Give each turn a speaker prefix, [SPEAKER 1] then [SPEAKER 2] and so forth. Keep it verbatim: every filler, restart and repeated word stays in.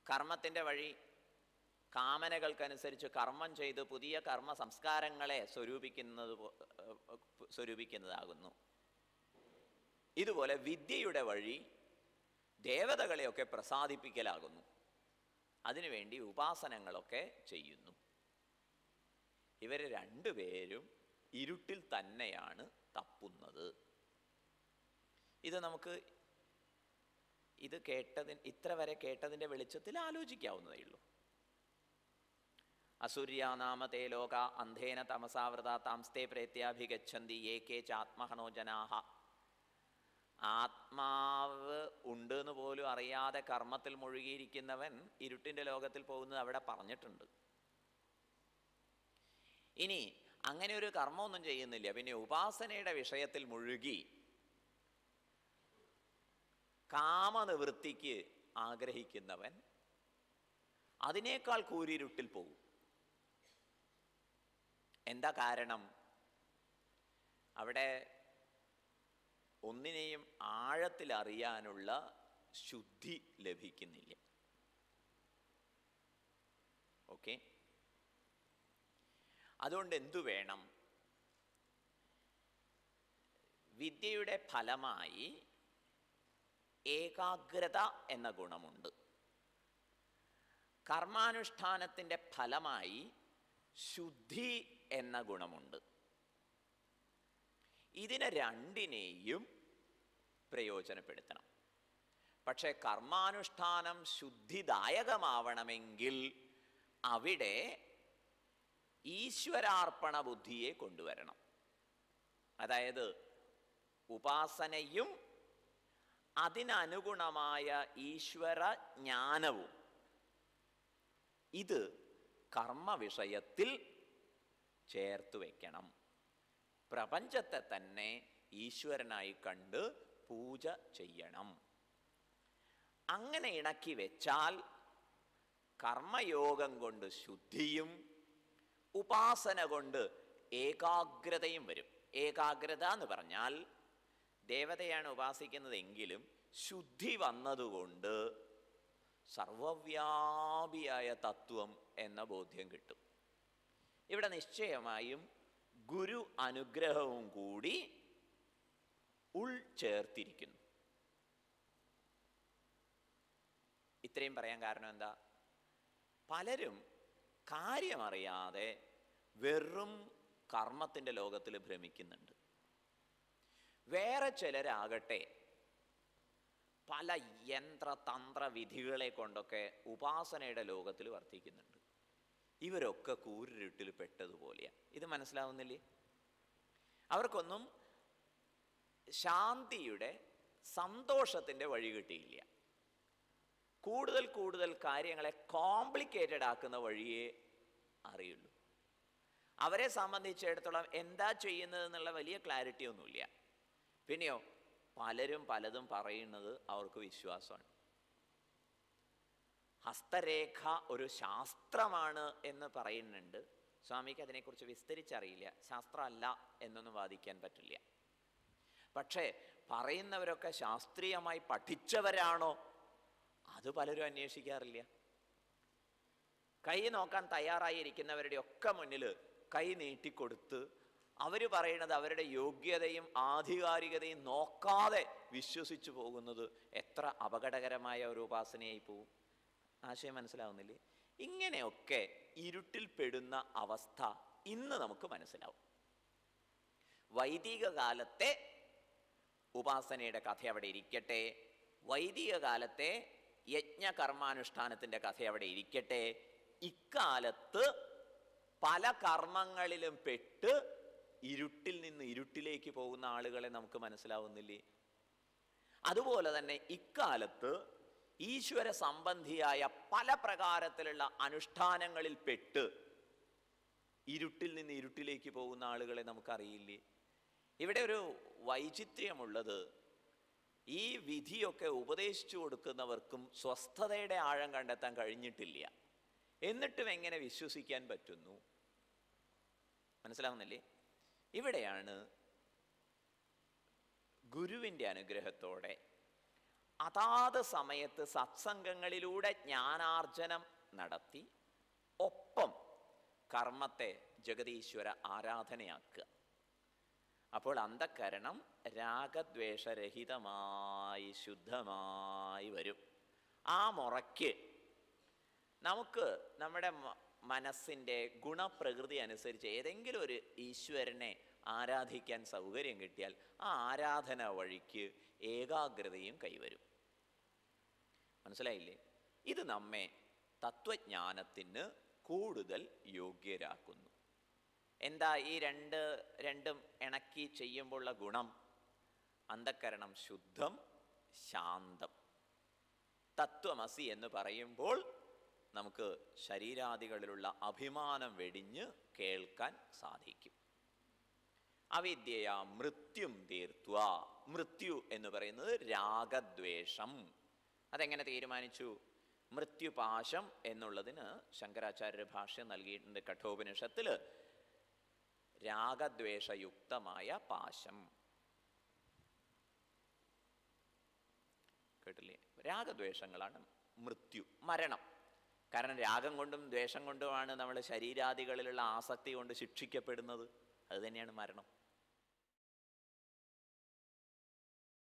[SPEAKER 1] കർമ്മത്തിൻ്റെ വഴി കാമനകൾക്കനുസരിച്ച് കർമ്മം ചെയ്ത് പുതിയ കർമ്മ സംസ്കാരങ്ങളെ സ്വരൂപിക്കുന്നത് സ്വരൂപിക്കുന്നതാകുന്നു. ഇതുപോലെ വിദ്യയുടെ വഴി ദേവതകളെയൊക്കെ പ്രസാദിപ്പിക്കലാകുന്നു. അതിനുവേണ്ടി ഉപാസനങ്ങളൊക്കെ ചെയ്യുന്നു. ഇവർ രണ്ടുപേരും ഇരുട്ടിൽ തന്നെയാണ് തപ്പുന്നത്. ഇത് നമുക്ക് ഇത് കേട്ടതിന് ഇത്ര വരെ കേട്ടതിൻ്റെ വെളിച്ചത്തിൽ ആലോചിക്കാവുന്നതേ ഉള്ളൂ. അസൂര്യാനാമ തേ ലോക അന്ധേന തമസാവൃത താംസ്തേ പ്രേത്യാഭിഗച്ഛന്തി ഏകേ ചാത്മഹനോ ജനാഹ. ആത്മാവ് ഉണ്ട് എന്ന് പോലും അറിയാതെ കർമ്മത്തിൽ മുഴുകിയിരിക്കുന്നവൻ ഇരുട്ടിൻ്റെ ലോകത്തിൽ പോകുന്നത് അവിടെ പറഞ്ഞിട്ടുണ്ട്. ഇനി അങ്ങനെ ഒരു കർമ്മമൊന്നും ചെയ്യുന്നില്ല, പിന്നെ ഉപാസനയുടെ വിഷയത്തിൽ മുഴുകി കാമനിവൃത്തിക്ക് ആഗ്രഹിക്കുന്നവൻ അതിനേക്കാൾ കൂരിരുട്ടിൽ പോകും. എന്താ കാരണം? അവിടെ ഒന്നിനെയും ആഴത്തിൽ അറിയാനുള്ള ശുദ്ധി ലഭിക്കുന്നില്ല. ഓക്കെ, അതുകൊണ്ട് എന്തു വേണം? വിദ്യയുടെ ഫലമായി ഏകാഗ്രത എന്ന ഗുണമുണ്ട്. കർമാനുഷ്ഠാനത്തിൻ്റെ ഫലമായി ശുദ്ധി എന്ന ഗുണമുണ്ട്. ഇതിനെ രണ്ടിനെയും പ്രയോജനപ്പെടുത്തണം. പക്ഷേ കർമാനുഷ്ഠാനം ശുദ്ധിദായകമാവണമെങ്കിൽ അവിടെ ഈശ്വരാർപ്പണ ബുദ്ധിയെ കൊണ്ടുവരണം. അതായത് ഉപാസനയും അതിനനുഗുണമായ ഈശ്വര ജ്ഞാനവും ഇത് കർമ്മ വിഷയത്തിൽ ചേർത്ത് വയ്ക്കണം. പ്രപഞ്ചത്തെ തന്നെ ഈശ്വരനായി കണ്ട് പൂജ ചെയ്യണം. അങ്ങനെ ഇണക്കി വെച്ചാൽ കർമ്മയോഗം കൊണ്ട് ശുദ്ധിയും ഉപാസന കൊണ്ട് ഏകാഗ്രതയും വരും. ഏകാഗ്രത എന്ന് പറഞ്ഞാൽ ദേവതയാണ് ഉപാസിക്കുന്നതെങ്കിലും ശുദ്ധി വന്നതുകൊണ്ട് സർവവ്യാപിയായ തത്വം എന്ന ബോധ്യം കിട്ടും. ഇവിടെ നിശ്ചയമായും ഗുരു അനുഗ്രഹവും കൂടി ഉൾ ചേർത്തിരിക്കുന്നു. ഇത്രയും പറയാൻ കാരണം എന്താ? പലരും കാര്യമറിയാതെ വെറും കർമ്മത്തിൻ്റെ ലോകത്തിൽ ഭ്രമിക്കുന്നുണ്ട്. വേറെ ചിലരാകട്ടെ പല യന്ത്രതന്ത്ര വിധികളെ കൊണ്ടൊക്കെ ഉപാസനയുടെ ലോകത്തിൽ വർത്തിക്കുന്നുണ്ട്. ഇവരൊക്കെ കൂരിരുട്ടിൽ പെട്ടതുപോലെയാണ്. ഇത് മനസ്സിലാവുന്നില്ലേ? അവർക്കൊന്നും ശാന്തിയുടെ സന്തോഷത്തിൻ്റെ വഴി കിട്ടിയില്ല. കൂടുതൽ കൂടുതൽ കാര്യങ്ങളെ കോംപ്ലിക്കേറ്റഡ് ആക്കുന്ന വഴിയേ അറിയുള്ളൂ. അവരെ സംബന്ധിച്ചിടത്തോളം എന്താ ചെയ്യുന്നതെന്നുള്ള വലിയ ക്ലാരിറ്റി ഒന്നുമില്ല. പിന്നെയോ പലരും പലതും പറയുന്നത് അവർക്ക് വിശ്വാസമാണ്. ഹസ്തരേഖ ഒരു ശാസ്ത്രമാണ് എന്ന് പറയുന്നുണ്ട്. സ്വാമിക്ക് അതിനെക്കുറിച്ച് വിസ്തരിച്ചറിയില്ല. ശാസ്ത്രമല്ല എന്നൊന്നും വാദിക്കാൻ പറ്റില്ല. പക്ഷേ പറയുന്നവരൊക്കെ ശാസ്ത്രീയമായി പഠിച്ചവരാണോ? അത് പലരും അന്വേഷിക്കാറില്ല. കൈ നോക്കാൻ തയ്യാറായിരിക്കുന്നവരുടെ ഒക്കെ മുന്നിൽ കൈ നീട്ടിക്കൊടുത്ത് അവർ പറയുന്നത് അവരുടെ യോഗ്യതയും ആധികാരികതയും നോക്കാതെ വിശ്വസിച്ചു പോകുന്നത് എത്ര അപകടകരമായ ഒരു ഉപാസനയായി പോവും. ആശയം മനസ്സിലാവുന്നില്ലേ? ഇങ്ങനെയൊക്കെ ഇരുട്ടിൽ പെടുന്ന അവസ്ഥ ഇന്ന് നമുക്ക് മനസ്സിലാവും. വൈദിക കാലത്തെ ഉപാസനയുടെ കഥ അവിടെ ഇരിക്കട്ടെ, വൈദിക കാലത്തെ യജ്ഞകർമാനുഷ്ഠാനത്തിൻ്റെ കഥ അവിടെ ഇരിക്കട്ടെ. ഇക്കാലത്ത് പല കർമ്മങ്ങളിലും പെട്ട് ഇരുട്ടിൽ നിന്ന് ഇരുട്ടിലേക്ക് പോകുന്ന ആളുകളെ നമുക്ക് മനസ്സിലാവുന്നില്ലേ? അതുപോലെ തന്നെ ഇക്കാലത്ത് ഈശ്വര സംബന്ധിയായ പല പ്രകാരത്തിലുള്ള അനുഷ്ഠാനങ്ങളിൽ പെട്ട് ഇരുട്ടിൽ നിന്ന് ഇരുട്ടിലേക്ക് പോകുന്ന ആളുകളെ നമുക്കറിയില്ലേ? ഇവിടെ ഒരു വൈചിത്ര്യമുള്ളത്, ഈ വിധിയൊക്കെ ഉപദേശിച്ചു കൊടുക്കുന്നവർക്കും സ്വസ്ഥതയുടെ ആഴം കണ്ടെത്താൻ കഴിഞ്ഞിട്ടില്ല. എന്നിട്ടും എങ്ങനെ വിശ്വസിക്കാൻ പറ്റുന്നു? മനസ്സിലാവുന്നില്ലേ? ഇവിടെയാണ് ഗുരുവിൻ്റെ അനുഗ്രഹത്തോടെ അതാത് സമയത്ത് സത്സംഗങ്ങളിലൂടെ ജ്ഞാനാർജനം നടത്തി ഒപ്പം കർമ്മത്തെ ജഗതീശ്വര ആരാധനയാക്കുക. അപ്പോൾ അന്ധഃകരണം രാഗദ്വേഷരഹിതമായി ശുദ്ധമായി വരും. ആ മുറയ്ക്ക് നമുക്ക് നമ്മുടെ മനസ്സിൻ്റെ ഗുണപ്രകൃതി അനുസരിച്ച് ഏതെങ്കിലും ഒരു ഈശ്വരനെ ആരാധിക്കാൻ സൗകര്യം കിട്ടിയാൽ ആ ആരാധന വഴിക്ക് ഏകാഗ്രതയും കൈവരും. മനസ്സിലായില്ലേ? ഇത് നമ്മെ തത്വജ്ഞാനത്തിന് കൂടുതൽ യോഗ്യരാക്കുന്നു. എന്താ ഈ രണ്ട് രണ്ടും ഇണക്കി ചെയ്യുമ്പോഴുള്ള ഗുണം? അന്ധഃകരണം ശുദ്ധം, ശാന്തം. തത്വമസി എന്ന് പറയുമ്പോൾ നമുക്ക് ശരീരാദികളിലുള്ള അഭിമാനം വെടിഞ്ഞ് കേൾക്കാൻ സാധിക്കും. അവിദ്യയാ മൃത്യും തീർത്തുക. മൃത്യു എന്ന് പറയുന്നത് രാഗദ്വേഷം. അതെങ്ങനെ തീരുമാനിച്ചു? മൃത്യുപാശം എന്നുള്ളതിന് ശങ്കരാചാര്യ ഭാഷ്യം നൽകിയിട്ടുണ്ട് കഠോപനിഷത്തിൽ. രാഗദ്വേഷയുക്തമായ പാശം. കേട്ടില്ലേ? രാഗദ്വേഷങ്ങളാണ് മൃത്യു, മരണം. കാരണം രാഗം കൊണ്ടും ദ്വേഷം കൊണ്ടുമാണ് നമ്മൾ ശരീരാദികളിലുള്ള ആസക്തി കൊണ്ട് ശിക്ഷിക്കപ്പെടുന്നത്. അത് തന്നെയാണ് മരണം.